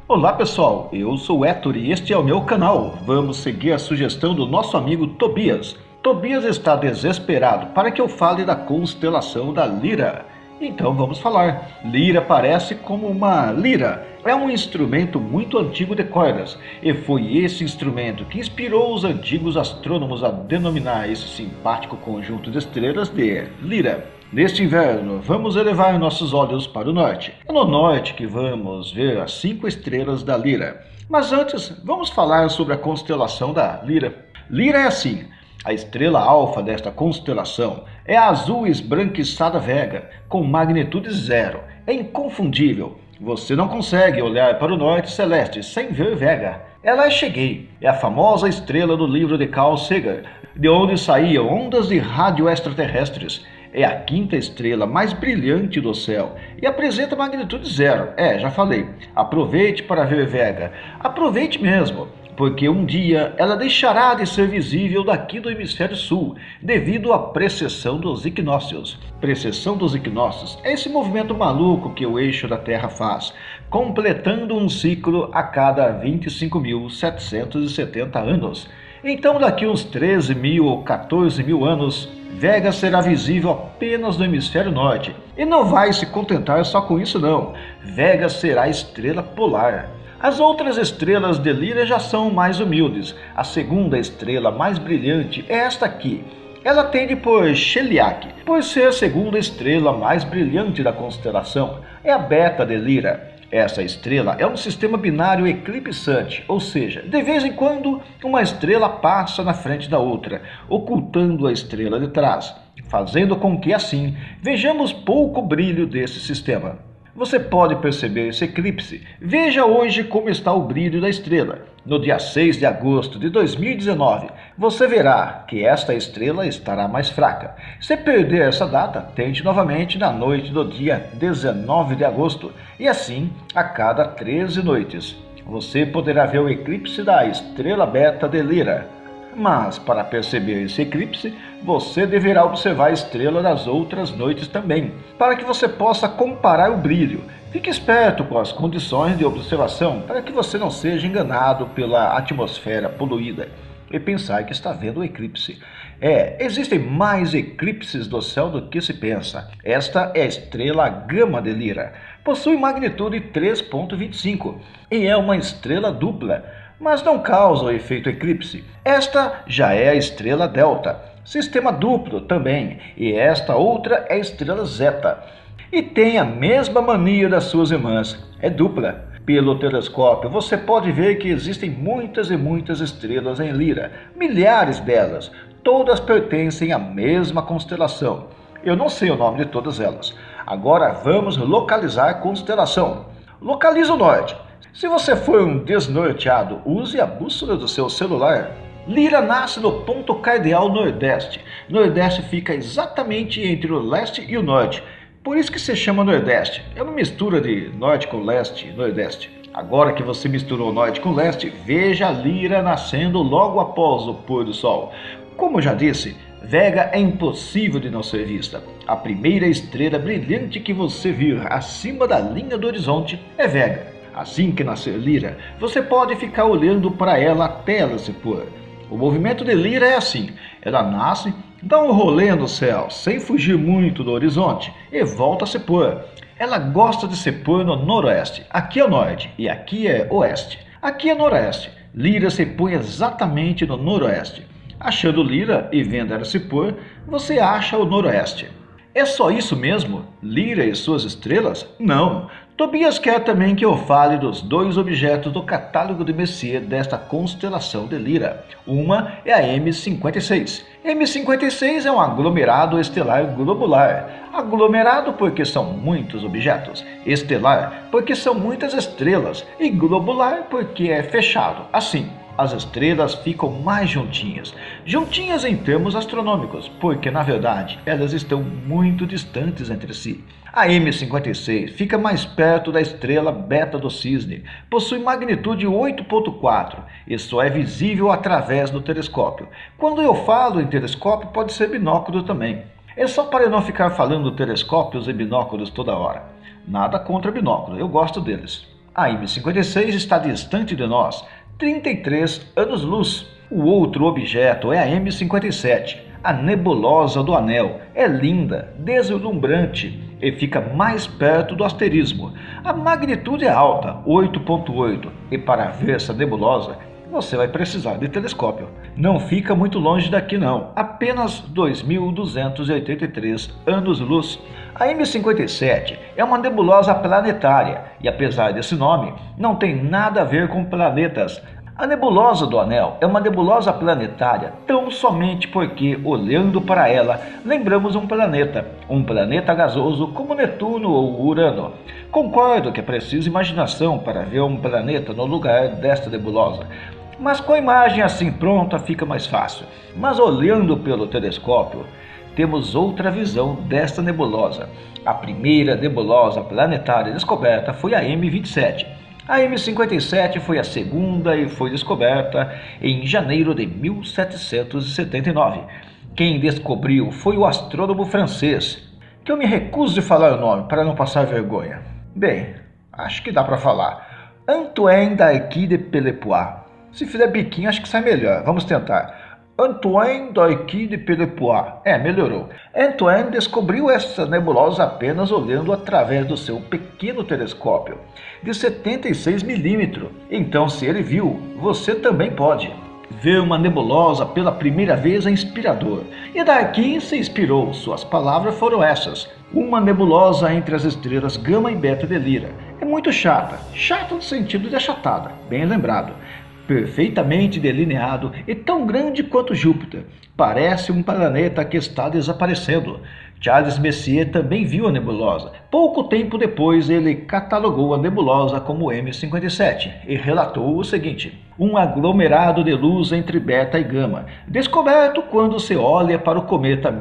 Olá pessoal, eu sou o Héctor e este é o meu canal. Vamos seguir a sugestão do nosso amigo Tobias. Tobias está desesperado para que eu fale da constelação da Lira. Então vamos falar. Lira parece como uma lira. É um instrumento muito antigo de cordas. E foi esse instrumento que inspirou os antigos astrônomos a denominar esse simpático conjunto de estrelas de Lira. Neste inverno, vamos elevar nossos olhos para o norte. É no norte que vamos ver as 5 estrelas da Lira. Mas antes, vamos falar sobre a constelação da Lira. Lira é assim. A estrela alfa desta constelação é a azul esbranquiçada Vega, com magnitude 0. É inconfundível. Você não consegue olhar para o norte celeste sem ver Vega. Ela é Cheguei, é a famosa estrela do livro de Carl Sagan, de onde saíam ondas de rádio extraterrestres. É a 5ª estrela mais brilhante do céu e apresenta magnitude 0. Já falei. Aproveite para ver Vega. Aproveite mesmo, porque um dia ela deixará de ser visível daqui do hemisfério sul, devido à precessão dos equinócios. Precessão dos equinócios é esse movimento maluco que o eixo da Terra faz, completando um ciclo a cada 25.770 anos. Então daqui uns 13.000 ou 14.000 anos, Vega será visível apenas no hemisfério norte. E não vai se contentar só com isso não. Vega será estrela polar. As outras estrelas de Lira já são mais humildes. A 2ª estrela mais brilhante é esta aqui. Ela tende por Cheliac, por ser a 2ª estrela mais brilhante da constelação. É a Beta de Lira. Essa estrela é um sistema binário eclipsante, ou seja, de vez em quando uma estrela passa na frente da outra, ocultando a estrela de trás, fazendo com que assim vejamos pouco brilho desse sistema. Você pode perceber esse eclipse. Veja hoje como está o brilho da estrela. No dia 6 de agosto de 2019, você verá que esta estrela estará mais fraca. Se perder essa data, tente novamente na noite do dia 19 de agosto e assim a cada 13 noites. Você poderá ver o eclipse da estrela Beta de Lira. Mas para perceber esse eclipse, você deverá observar a estrela das outras noites também, para que você possa comparar o brilho. Fique esperto com as condições de observação para que você não seja enganado pela atmosfera poluída e pensar que está vendo o eclipse. Existem mais eclipses do céu do que se pensa. Esta é a estrela Gama de Lira. Possui magnitude 3,25 e é uma estrela dupla, mas não causa o efeito eclipse. Esta já é a estrela Delta, sistema duplo também, e esta outra é a estrela Zeta. E tem a mesma mania das suas irmãs, é dupla. Pelo telescópio você pode ver que existem muitas e muitas estrelas em Lira, milhares delas, todas pertencem à mesma constelação. Eu não sei o nome de todas elas. Agora vamos localizar a constelação. Localize o norte. Se você for um desnorteado, use a bússola do seu celular. Lira nasce no ponto cardeal nordeste. Nordeste fica exatamente entre o leste e o norte. Por isso que se chama Nordeste. É uma mistura de norte com leste e nordeste. Agora que você misturou norte com leste, veja a Lira nascendo logo após o pôr do sol. Como já disse, Vega é impossível de não ser vista. A primeira estrela brilhante que você vir acima da linha do horizonte é Vega. Assim que nascer Lira, você pode ficar olhando para ela até ela se pôr. O movimento de Lira é assim: ela nasce, dá um rolê no céu, sem fugir muito do horizonte, e volta a se pôr. Ela gosta de se pôr no noroeste. Aqui é o norte e aqui é oeste. Aqui é noroeste. Lira se põe exatamente no noroeste. Achando Lira e vendo ela se pôr, você acha o noroeste. É só isso mesmo? Lira e suas estrelas? Não. Tobias quer também que eu fale dos 2 objetos do catálogo de Messier desta constelação de Lira. Uma é a M56. M56 é um aglomerado estelar globular. Aglomerado porque são muitos objetos, estelar porque são muitas estrelas e globular porque é fechado. Assim, as estrelas ficam mais juntinhas. Juntinhas em termos astronômicos, porque na verdade elas estão muito distantes entre si. A M56 fica mais perto da estrela Beta do Cisne, possui magnitude 8,4 e só é visível através do telescópio. Quando eu falo em telescópio, pode ser binóculo também. É só para eu não ficar falando telescópios e binóculos toda hora. Nada contra binóculo, eu gosto deles. A M56 está distante de nós, 33 anos-luz. O outro objeto é a M57, a nebulosa do Anel. É linda, deslumbrante e fica mais perto do asterismo. A magnitude é alta, 8,8, e para ver essa nebulosa você vai precisar de telescópio. Não fica muito longe daqui não, apenas 2.283 anos-luz. A M57 é uma nebulosa planetária e, apesar desse nome, não tem nada a ver com planetas. A nebulosa do Anel é uma nebulosa planetária tão somente porque, olhando para ela, lembramos um planeta gasoso como Netuno ou Urano. Concordo que é preciso imaginação para ver um planeta no lugar desta nebulosa, mas com a imagem assim pronta fica mais fácil. Mas olhando pelo telescópio, temos outra visão desta nebulosa. A primeira nebulosa planetária descoberta foi a M27. A M57 foi a segunda e foi descoberta em janeiro de 1779. Quem descobriu foi o astrônomo francês, que eu me recuso de falar o nome para não passar vergonha. Bem, acho que dá para falar. Antoine d'Arcy de Pelepoix. Se fizer biquinho, acho que sai melhor. Vamos tentar. Antoine d'Arcy de Pelepoix. Melhorou. Antoine descobriu essa nebulosa apenas olhando através do seu pequeno telescópio de 76 milímetros. Então, se ele viu, você também pode. Ver uma nebulosa pela primeira vez é inspirador. E d'Arcy se inspirou. Suas palavras foram essas: uma nebulosa entre as estrelas Gama e Beta de Lira. É muito chata. Chata no sentido de achatada. Bem lembrado. Perfeitamente delineado e tão grande quanto Júpiter. Parece um planeta que está desaparecendo. Charles Messier também viu a nebulosa. Pouco tempo depois, ele catalogou a nebulosa como M57 e relatou o seguinte: um aglomerado de luz entre Beta e Gama, descoberto quando se olha para o cometa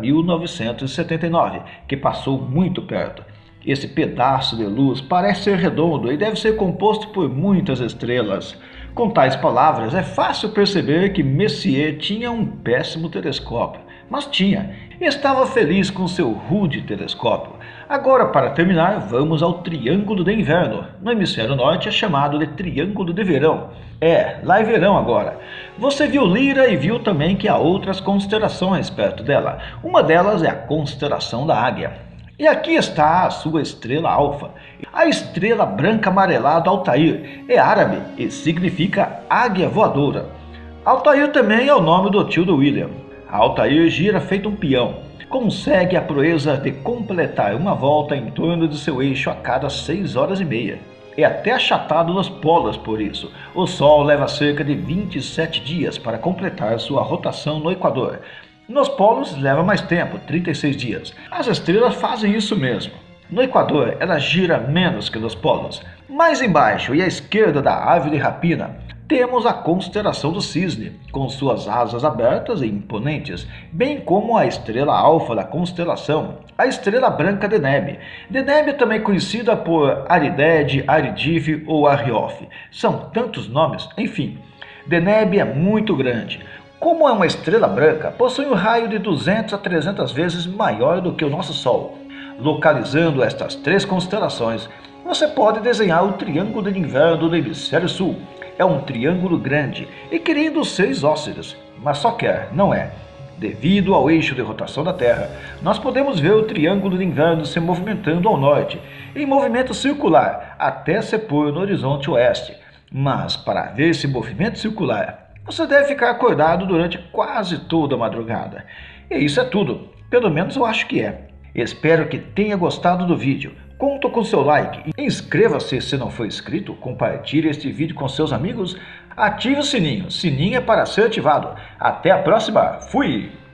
1979, que passou muito perto. Esse pedaço de luz parece ser redondo e deve ser composto por muitas estrelas. Com tais palavras, é fácil perceber que Messier tinha um péssimo telescópio, mas tinha. Estava feliz com seu rude telescópio. Agora, para terminar, vamos ao Triângulo de Inverno. No hemisfério norte é chamado de Triângulo de Verão. Lá é verão agora. Você viu Lira e viu também que há outras constelações perto dela. Uma delas é a constelação da Águia. E aqui está a sua estrela alfa. A estrela branca amarelada Altair é árabe e significa águia voadora. Altair também é o nome do tio do William. Altair gira feito um peão. Consegue a proeza de completar uma volta em torno de seu eixo a cada 6 horas e meia. É até achatado nos polos por isso. O Sol leva cerca de 27 dias para completar sua rotação no Equador. Nos polos leva mais tempo, 36 dias. As estrelas fazem isso mesmo. No Equador, ela gira menos que nos polos. Mais embaixo e à esquerda da ave de rapina, temos a constelação do Cisne, com suas asas abertas e imponentes, bem como a estrela alfa da constelação, a estrela branca Deneb. Deneb é também conhecida por Aridede, Aridife ou Ariofe. São tantos nomes, enfim. Deneb é muito grande. Como é uma estrela branca, possui um raio de 200 a 300 vezes maior do que o nosso Sol. Localizando estas 3 constelações, você pode desenhar o Triângulo de Inverno do Hemisfério Sul. É um triângulo grande e querendo ser isósceles, mas só quer, não é. Devido ao eixo de rotação da Terra, nós podemos ver o Triângulo de Inverno se movimentando ao norte, em movimento circular, até se pôr no horizonte oeste. Mas para ver esse movimento circular, você deve ficar acordado durante quase toda a madrugada. E isso é tudo, pelo menos eu acho que é. Espero que tenha gostado do vídeo. Conto com seu like. Inscreva-se se não for inscrito, compartilhe este vídeo com seus amigos, ative o sininho. Sininho é para ser ativado. Até a próxima. Fui!